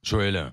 Joël.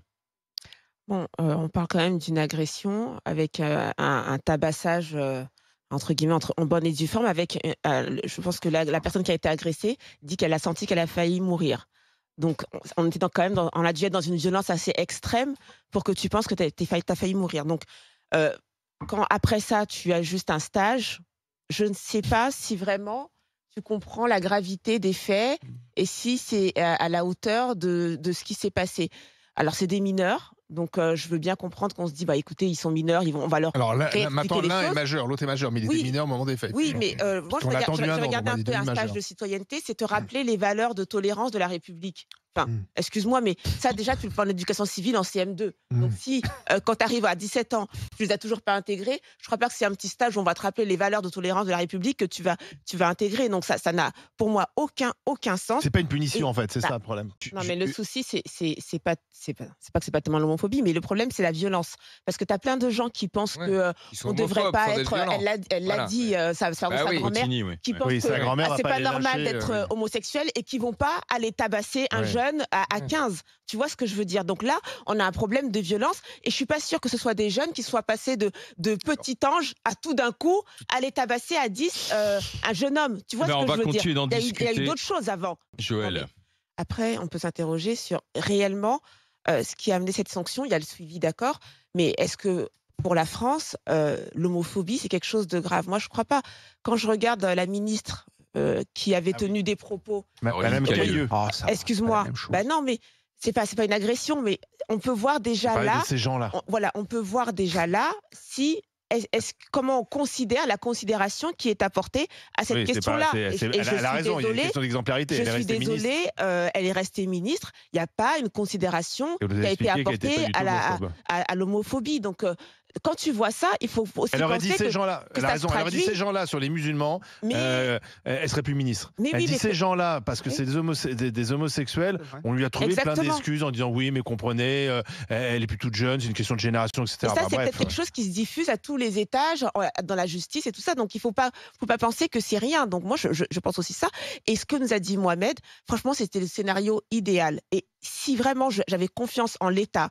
Bon, on parle quand même d'une agression avec, un tabassage, entre guillemets, en bonne et due forme avec, je pense que la personne qui a été agressée dit qu'elle a senti qu'elle a failli mourir. Donc on était quand même on a dû être dans une violence assez extrême pour que tu penses que tu as failli mourir. Donc, heu, quand après ça, tu as juste un stage, je ne sais pas si vraiment tu comprends la gravité des faits et si c'est à la hauteur de ce qui s'est passé. Alors c'est des mineurs, donc je veux bien comprendre qu'on se dit: «Bah, écoutez, ils sont mineurs, on va leur Alors là maintenant, réexpliquer les l'un est choses». majeur, l'autre est majeur, mais il était Oui, mineur au moment des faits. oui, OK. mais moi je Puisqu'on a regarde attendu un je an, donc regardais on un est peu devenu un stage majeur. de citoyenneté, c'est te rappeler les valeurs de tolérance de la République. Enfin, Mmh. excuse-moi, mais ça déjà tu le fais en éducation civile en CM2. Donc Mmh. si, quand tu arrives à 17 ans, tu les as toujours pas intégrés, je crois pas que c'est un petit stage où on va te rappeler les valeurs de tolérance de la République que tu vas intégrer. Donc ça n'a pour moi aucun sens C'est pas une punition et en fait, c'est bah ça le problème. non, mais le souci, c'est pas que c'est pas tellement l'homophobie, mais le problème, c'est la violence. Parce que tu as plein de gens qui pensent que, Ouais, qui sont on devrait homophobes pas sans être être, violents. elle l'a Voilà, dit, ouais. pardon, Bah sa oui. grand-mère, Continue, oui. qui Ouais. pensent Oui, que, sa grand-mère va c'est pas pas aller normal lyncher, d'être, oui. homosexuel et qui vont pas aller tabasser un Ouais. jeune à Ouais. 15. Tu vois ce que je veux dire? Donc là, on a un problème de violence et je suis pas sûre que ce soit des jeunes qui soient passés de D'accord. petit ange à tout d'un coup aller tabasser à 10, un jeune homme. Tu Eh vois ben, ce on que je va veux dire? continuer d'en Il y a eu discuter, d'autres choses avant. Non, mais Joël. après, on peut s'interroger sur réellement, ce qui a amené cette sanction. Il y a le suivi, d'accord, mais est-ce que pour la France, l'homophobie, c'est quelque chose de grave? Moi, je crois pas. Quand je regarde, la ministre, qui avait Ah oui. tenu des propos qui Caroline Madame oui, Cayeux. Cayeux. Ah ça va, c'est pas la excuse-moi, même bah, chose. non, mais c'est pas une agression, mais on peut voir Je déjà parlais de là, ces gens-là. on peut voir déjà là si comment on considère la considération qui est apportée à cette Oui, c'est pas question-là et elle a je suis raison, il y a une désolée. question d'exemplarité, Je elle est suis restée ministre. désolée, elle est restée ministre. Il y a pas une considération Et vous qui avez a été expliqué qu'elle était pas apportée du tout à homophobe. l'homophobie. Donc, quand tu vois ça, il faut Elle aussi aurait dit penser ces gens-là, que elle a ça se raison, elle aurait dit traduit ces gens-là sur les musulmans, mais elle serait plus ministre. mais Elle oui, dit mais ces gens-là parce que oui, c'est des homosexuels, C'est vrai. on lui a trouvé plein exactement. d'excuses en disant oui mais comprenez, elle est plus toute jeune, c'est une question de génération, et Et cetera. ça, Bah c'est peut-être bref. quelque chose qui se diffuse à tous les étages, dans la justice et tout ça. Donc il faut pas penser que c'est rien. Donc moi, je pense aussi ça. Et ce que nous a dit Mohamed, franchement, c'était le scénario idéal. Et si vraiment j'avais confiance en l'État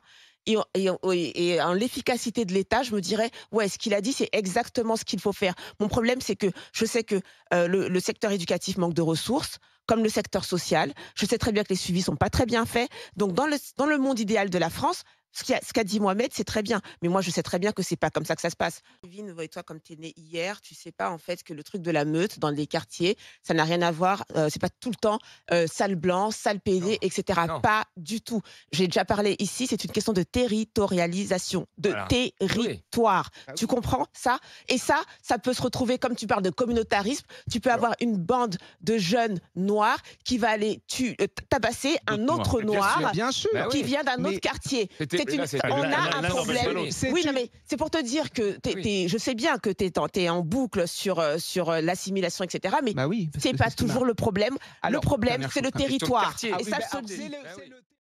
et en l'efficacité de l'État, je me dirais: «Ouais, ce qu'il a dit, c'est exactement ce qu'il faut faire». Mon problème, c'est que je sais que, le secteur éducatif manque de ressources, comme le secteur social. Je sais très bien que les suivis sont pas très bien faits. Donc dans le monde idéal de la France, ce qu'a dit Mohamed, c'est très bien. Mais moi, je sais très bien que c'est pas comme ça que ça se passe. Kevin, toi, comme tu es né hier, tu sais pas en fait que le truc de la meute dans les quartiers, ça n'a rien à voir. C'est pas tout le temps sale blanc, sale Non, PD, etc. non. Pas du tout. J'ai déjà parlé ici. C'est une question de territorialisation, de Voilà. Oui. territoire. Ah Tu oui. comprends ça? Et ça peut se retrouver comme tu parles de communautarisme. Tu peux Alors, avoir une bande de jeunes noirs qui va aller tabasser un d'autres noirs. autre Mais bien sûr. noir Bien sûr, Bah qui oui. vient d'un autre mais quartier. C'était C'est mais une là, c'était on l'un a un l'un n'empêche pas problème. l'autre. c'est Oui, non, une mais c'est pour te dire que Oui. je sais bien que tu es en boucle sur l'assimilation et cetera, mais bah oui, parce c'est que pas c'est ce qui m'a toujours le problème. Le alors, problème, première c'est chose, le question de territoire quartier. ah et oui, ça, bah, je te le c'est dis. le Bah c'est oui. le